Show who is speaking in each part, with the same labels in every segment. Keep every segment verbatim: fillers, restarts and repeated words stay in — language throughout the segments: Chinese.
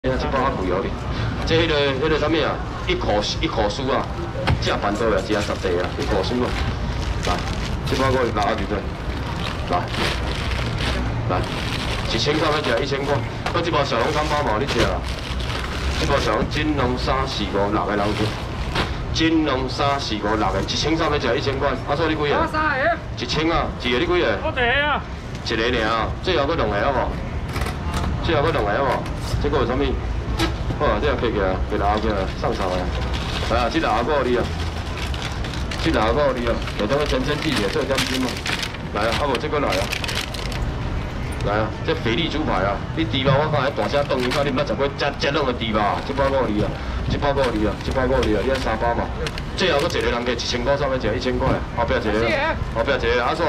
Speaker 1: 这包较贵哦哩，这迄个迄个啥物啊？一块一块酥啊，正板多啊，只啊十块啊，一块酥啊。来，这包个拿几对？来，来，一千块要食一千块，我这包小笼汤包嘛，你食啊？这包小笼金龙三四五六个人去，金龙三四五六个，一千三要食一千块，啊，所以你几个？
Speaker 2: 我三个。
Speaker 1: 一千啊，一个你几个？
Speaker 2: 我一个啊。
Speaker 1: 一个尔，最后搁两个好无？最后搁两个好无？ 这个有啥物？好啊，这个摕起来，摕拿起来，上场啊！来啊，这拿过你啊，这拿过你啊，下当个全身地铁做点心嘛。来啊，啊无这个来啊，来啊，这肥力猪排啊，你猪肉我看喺大车冻，你看你毋捌食过遮遮冷的猪肉啊？这包过你啊，这包过你啊，这包过你啊，你按三包嘛。最后搁一个人加一千块，上面食一千块，后壁一个，后壁一个阿叔。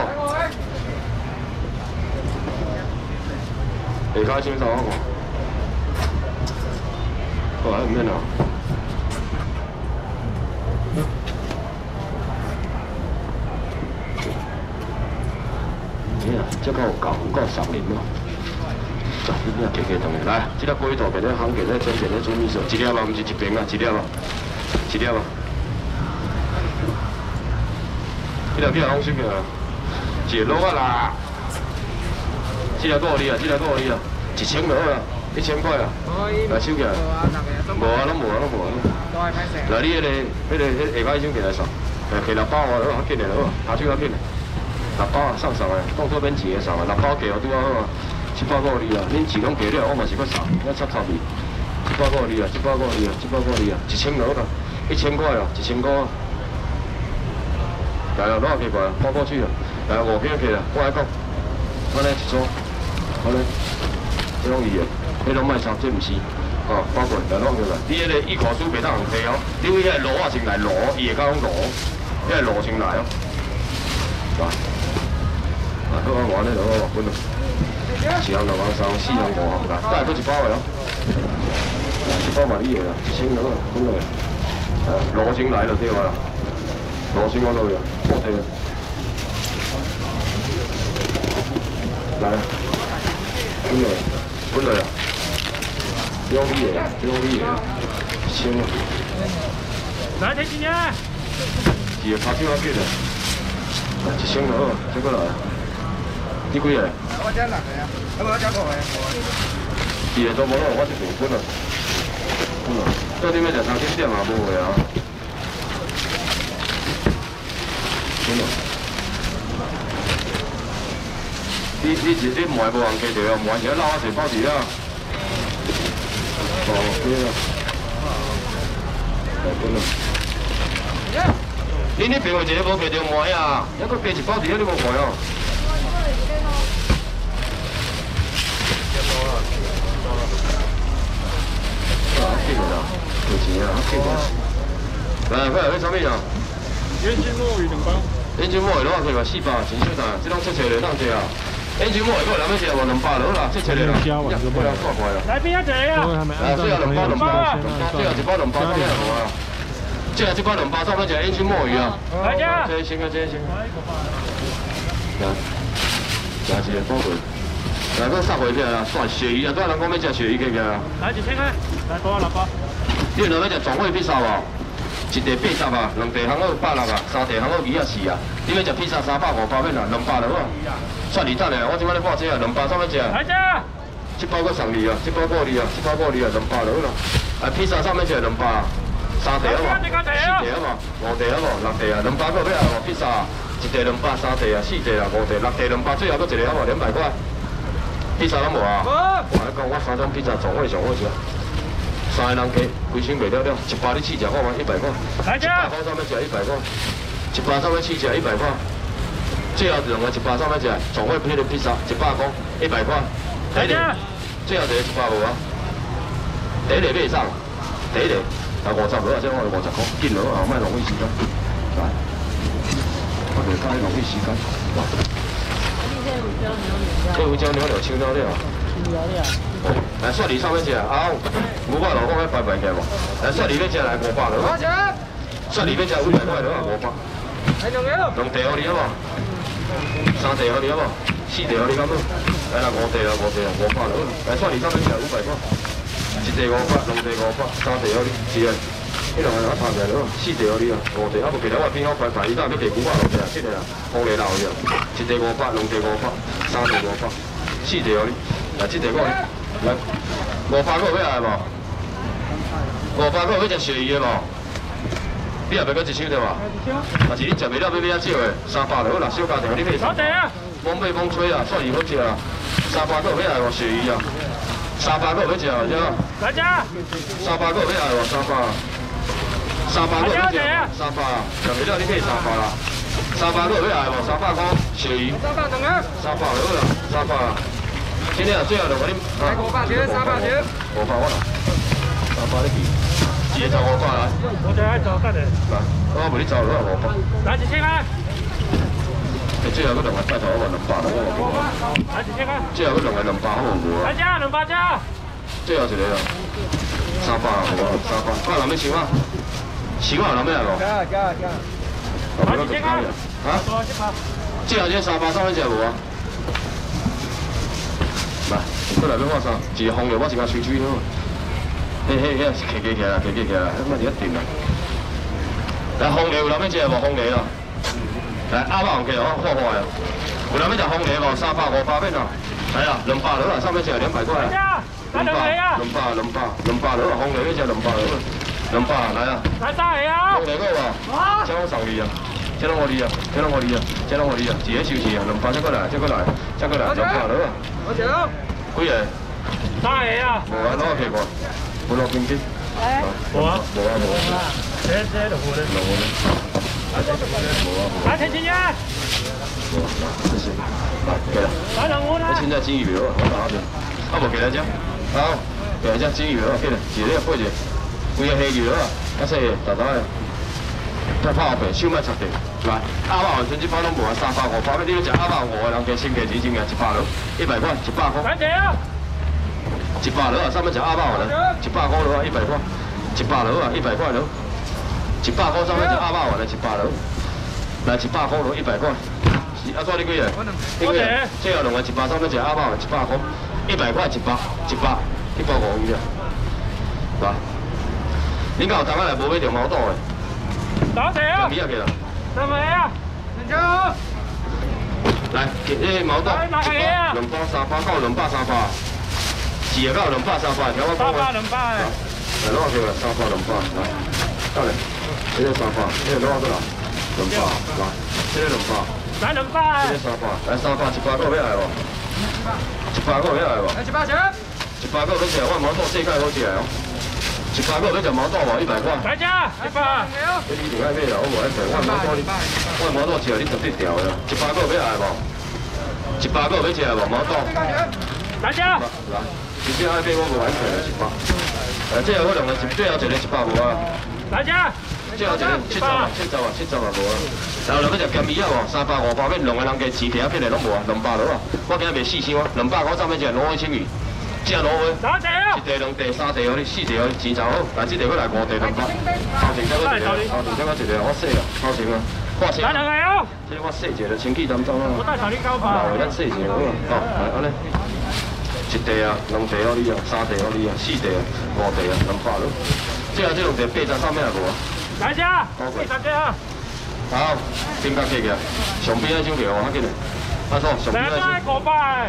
Speaker 1: 下骹先生我看。 好啊，唔免啊。哎呀，这个有够有够上瘾咯。走，你边加加动来，来，这个龟头给它行给它蒸给它做米线，一粒啊，唔是一瓶啊，一粒啊，一粒啊。这个叫红心啊，一个卤啊啦。这个够你啊，这个够你啊，一千就好啊。 一千块啊！来收起来。无啊，拢无啊，拢无啊。来，你迄个、迄个、迄下摆先起来扫，诶，摕六包哦，好紧的好，下手较紧的。六包啊，送上来，当做免钱的送啊，六包价哦拄啊好啊，一百五二啊，恁钱拢加了，我嘛是搁送，我插插你。一百五二啊，一百五二啊，一百五二啊，一千就好啦，一千块哦，一千块。来啊，攞下起过来，包过去啊，来五片起来，我来讲，安尼一组，安尼，这拢伊的。 迄拢卖送，这毋是，哦，包括来弄起来。你迄个一口酥袂当人摕哦，你为迄个螺啊先来螺，伊会讲螺，迄个螺先来哦。来，啊，好啊，完了就好，滚了。一项两万三，四项五项，来，再来搁一包的哦。一包嘛你的啦，一千两啊，滚落去。啊，螺先来就对啊啦，螺先我落去，我摕。来，滚落去，滚落去。 有味的，有味的，一千啊！
Speaker 2: 来，提几啊？
Speaker 1: 一个拍手要紧的，一千就好，这个来。你几个？
Speaker 3: 我只六个啊，我我只五个。
Speaker 1: 一个都无咯，我一瓶滚了。滚了，到底要食三点点啊？无个啊。滚了。你你是你卖无人加着哦，卖是捞啊侪包子啊。 哦，对啊，来滚了。你那边有一个无卖着卖啊，还佫加一包子，你无卖哦。啊，紧啦，有钱啊，紧啊。来，快来，迄啥物啊？
Speaker 2: 烟熏墨鱼两包。
Speaker 1: 烟熏墨鱼两块嘛，四百，真小单，这拢切切的，当食啊。 烟熏墨鱼个人要食无两百就好啦，切切的啦。不要错怪啦。
Speaker 2: 来边一个啊？
Speaker 1: 来，最后两包两包，最后一包两包上面有啊。最后一包两包上面食烟熏墨鱼啊。
Speaker 2: 来家。
Speaker 1: 这先啊，这先。来，来一个包回。来，搁杀回起来啦，算鳕鱼啊，多人讲要食鳕鱼，起起啊。
Speaker 2: 来一千块，来多少六包？
Speaker 1: 你若要食全味披萨无？一地八十啊，两地行好百六啊，三地行好二啊四啊。你要食披萨三百五包免啦，两百就好。 算二等的，我即摆咧报这啊，两百上面食。
Speaker 2: 来家。
Speaker 1: 这包搁送你啊，这包过你啊，这包过你啊，两百就好啦。啊，披萨上面食两百，三地好无？四地好无？五地好无？六地啊，两百个要啊无？披萨一地两百，三地啊，四地啊，五地，六地两百，最后搁一个好无？两百块。披萨拢无啊？无。我咧讲，我三种披萨全味上好食。三个人加，规身卖了了，一包你试食看嘛，一百块。
Speaker 2: 来家。
Speaker 1: 一包上面食一百块，一包上面试食一百块。 最后两个一百上面食，全味配的披萨一百块，一百块。第一个，最后一个一百五啊。第一个买上，第一个啊五十落啊，这我五十块，紧落啊，莫浪费时间。来，我袂介浪费时间。这胡椒牛柳青椒料。青椒料。来，蒜泥上面食啊，五百六，我要拜拜起无？来，蒜泥要食来五百落。多少钱？蒜泥要食五百块落啊，五百。还两个？两地好你好无？ 三地好你好无？四地好你敢无？来啦，五地啦，五地啦，五百了。来，算你上面食五百块。 一地五百，两地五百，三地好哩，是啊。迄两个人拍起来咯，四地好哩啊，五地啊无其他我偏好快快，伊当要地九百落去啊，这个啊，红地老去啊，一地五百，两地五百，三地五百，四地好哩，来这地我来，五百个要来无？五百个要食鳕鱼的无？你也袂搁一箱对吧？但是你食袂了，要买遐少的，三百就好啦，小家庭你买三。蒙买蒙吹啊，算是好食啊。三百个要来无？鳕鱼啊，三百个要食啊，对吧？
Speaker 2: 来家。
Speaker 1: 三百个要来无？三百。三百个要食，三百啊，食袂了你买三百啦。三百个要来无？三百块鳕鱼。
Speaker 3: 三百两个。
Speaker 1: 三百就好啦，三百啊。今天啊，最后两个你。
Speaker 3: 来五百条，三百条。
Speaker 1: 五百我啦，三百你记。一个十五块来，
Speaker 2: 我就爱做得的。
Speaker 1: 来，我陪你走落五百。
Speaker 2: 来一千啊！
Speaker 1: 你最后嗰两个拜托我两百啦，我冇。
Speaker 2: 来一千啊！
Speaker 1: 最後嗰兩個兩百好唔好啊？
Speaker 2: 來加兩百加。
Speaker 1: 最後一個啦，三百好啊，三百。我諗咩錢啊？錢我諗咩啊？
Speaker 3: 加加加。
Speaker 2: 來一千啊！
Speaker 1: 嚇？最後隻三百三蚊隻冇啊？嚟，過嚟俾我三，一個紅嘅我自家吹吹咯。嘿嘿嘿，企企企啦，企企企啦，乜嘢一掂啦？嚟紅嘅有諗咩隻冇紅嘅啦？嚟啱啱紅嘅我開開啊！有諗咩就紅嘅冇？三百五百邊啊？係啊，兩百佬啦，三蚊隻兩百塊啊！兩百，兩百，兩百，兩百佬啊，紅嘅呢隻兩百佬，兩百嚟啊！
Speaker 2: 嚟三嚟啊！
Speaker 1: 紅嘅嗰個啊，將我受你啊！將到我哋啊！將到我哋啊！將到我哋啊！自己少錢啊！兩百即過嚟，即過嚟，即過嚟，兩百佬啊！
Speaker 3: 我條。
Speaker 1: 幾嘢？
Speaker 2: 三嚟啊！
Speaker 1: 冇啊，攞個奇怪。冇落邊機？
Speaker 2: 冇啊！
Speaker 1: 冇啊冇啊！
Speaker 2: 這這就冇咧。
Speaker 1: 冇咧。冇啊！
Speaker 2: 來天青呀！
Speaker 1: 冇啊！謝謝。給了。
Speaker 2: 來兩碗啦。
Speaker 1: 現在金魚了，我打邊。啊無給來隻。好，給來隻金魚了，給了，一個八隻。規個黑魚了，啊說大大的。太泡白，手莫插地。來，鴨肉完全一包攏無啊，三百五百，你要食鴨肉五個人加先加錢先加一百咯，一百塊，一百塊。
Speaker 2: 來姐啊！
Speaker 1: 一百佬啊，上面食鴨肉啊，一百塊佬啊，一百塊，一百佬啊，一百塊佬，一百塊上面食鴨肉啊，一百佬，來一百塊佬一百塊，啊，做你幾個？幾個？最後兩個一百上面食鴨肉啊，一百塊，一百塊一百，一百，一百五嘅，係嘛？你夠等下嚟冇俾條毛多嘅？
Speaker 2: 打姐啊！
Speaker 1: 幾日嘅啦？
Speaker 2: 係咪啊？
Speaker 3: 兩張。
Speaker 1: 來，呢毛多，兩包三包夠兩包三包。一個到兩百三百，聽我講。
Speaker 2: 三百兩百。
Speaker 1: 嚟攞佢啦，三百兩百，嚟，得嚟，呢個三百，呢個攞得啦，兩百，嚟，呢個兩百，
Speaker 2: 來兩百。
Speaker 1: 呢個三百，嚟三百一百個俾嚟喎，一百個俾嚟喎。
Speaker 3: 來一百隻。
Speaker 1: 一百個俾隻，我毛多世界好似係哦，一百個俾隻毛多喎，一百塊。
Speaker 2: 來加一百。
Speaker 1: 你以前係咩啊？我冇喺度，我毛多啲，我毛多隻你特別條嘅，一百個俾嚟喎，一百個俾隻係喎，毛多。
Speaker 2: 來加。
Speaker 1: 嗱。直接喺俾我個位平係一百，誒即係可能係最後一個一百冇啊。
Speaker 2: 大家，
Speaker 1: 最後一個七十啊，七十啊，七十啊冇啊。然後兩個就減二啊喎，三百五百蚊，兩個人嘅錢其他邊嚟都冇啊，兩百佬啊，我今日未四千啊，兩百嗰三蚊就係攞開千元，即係攞去。
Speaker 2: 多謝啊！
Speaker 1: 一地兩地三地嗰啲四地嗰啲錢就好，但係呢地嗰嚟五地兩百，頭前嗰地，頭前嗰一地我四啊，頭前啊，我四。
Speaker 2: 來兩個啊！
Speaker 1: 即係我四隻就千幾點鐘啊。
Speaker 2: 我帶頭啲膠吧。
Speaker 1: 留一四隻好啊，哦，係安尼。一地啊，兩地嗰啲啊，三地嗰啲啊，四地啊，五地啊，兩百咯。即係這兩地八十三蚊係無啊？
Speaker 2: 來隻啊！四十隻啊！
Speaker 1: 好，邊間企嘅？上邊一張票我見到。啊錯，上邊一張。
Speaker 2: 兩個百。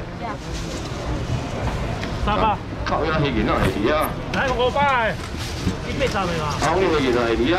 Speaker 2: 三百。
Speaker 1: 靠，要起件啊，係啲啊。
Speaker 2: 來個百，一百三蚊啊。
Speaker 1: 好，呢個件係啲啊。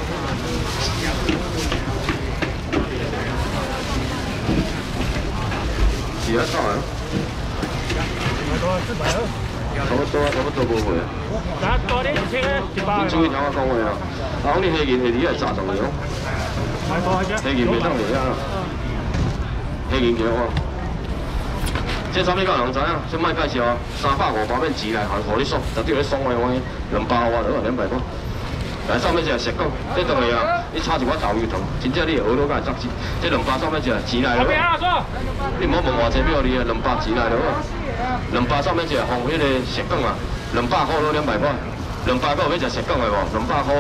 Speaker 1: 幾多錢啊？差不多，差不多冇回啊。
Speaker 2: 嗱，多啲一千咧，一百。
Speaker 1: 你注意聽我講話啊！啊，你起件係啲係炸重嘅咯。
Speaker 2: 係個係啫。
Speaker 1: 起件未得嚟啊！起件幾好啊？即係三呢個人知啊，先賣介紹啊，三百五百蚊紙嚟行火啲鬆，就啲啲鬆嘅我兩百啊，兩兩百個。但係三蚊隻係石膏，即係當你啊，你炒住我豆魚頭，然之後你好多間係執紙，即係兩百三蚊隻係紙嚟咯。你唔好問話借俾我哋啊，兩百紙嚟咯。兩百三蚊隻係紅嗰啲石膏啊，兩百個攞兩百塊，兩百個嗰隻石膏係喎，兩百個。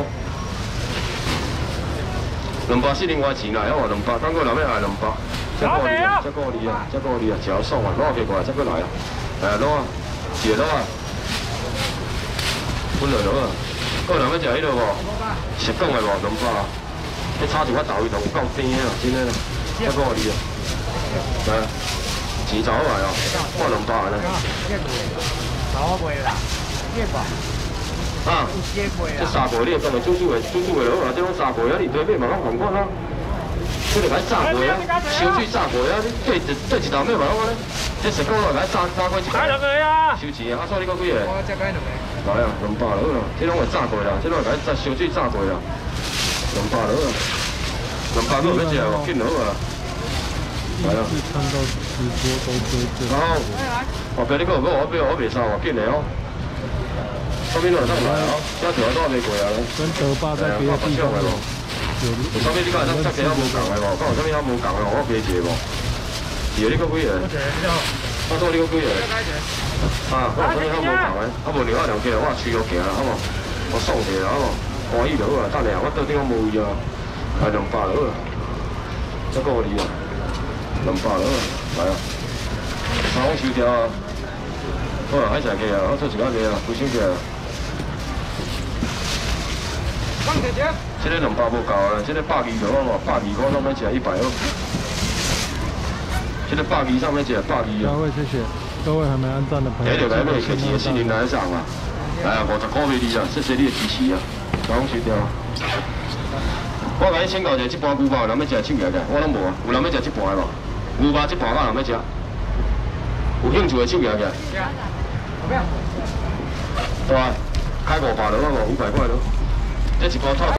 Speaker 1: 兩百先另外錢嚟啊，兩百，等佢諗咩係兩百。即係嗰啲啊，即係嗰啲啊，即係嗰啲啊，只有鬆啊，攞幾個啊，即係佢嚟啊，係啊攞啊，自己攞啊。 分落落啊。个人要食迄落无？实讲的无两百，迄炒一块豆伊都有够甜的啦，真的啦，太够力啊！来，钱找好来哦，我两百呢。
Speaker 3: 好贵啦，几百？
Speaker 1: 啊，这三过你会讲的煮煮的，煮煮的落啊，这种三过啊，你对面嘛拢同款啊。这个来炸过啊，烧水炸过啊，你对一对一道面嘛拢安尼。这十个来炸炸过一个。
Speaker 2: 来两个呀！
Speaker 1: 收钱啊，啊，所以你讲几个？
Speaker 3: 我再买两个。
Speaker 1: 来啊，两百落啦，这拢会炸过啦，这拢会甲你炸烧水炸过啦，两百落啦，两百落要食无紧落啊。来啊！
Speaker 4: 看到直播都追这。
Speaker 1: 然后，我跟你讲，我我袂我袂杀我紧的哦。后面落来来哦，这条都还没过啊。
Speaker 4: 跟德爸在别的地方有有。
Speaker 1: 有啥物你讲咱拆其他无共的无？讲有啥物遐无共的，我加一个无？是你讲几个？我说你讲几个？啊，我有啥物遐无共的？啊无另外两个我吹落行啦，好无？我送一个好无？欢喜就好啊，等下我到顶我无位啊，来两百落啊，再够你啊，两百落啊，来啊，三公收条啊，好啊，海食鸡啊，我做一下鸡啊，规箱鸡啊。
Speaker 3: 放姐姐。
Speaker 1: 这个两百无够啊，这个百二就好无？百二块上面食一百二。这个百二上面食百二啊。
Speaker 4: 各位谢谢，各位还没按赞的朋友。
Speaker 1: 哎，就来买客气的心灵来上啊！来啊，五十块给你啊，谢谢你的支持啊，三公收条。我甲你请教一下，这盘牛肉有人要食手起来，我拢无啊。有人要食这盘的无？牛肉这盘我人要食。有兴趣的手起来。
Speaker 3: 怎么样？
Speaker 1: 对啊，开五百了，我五百块了。这一包套。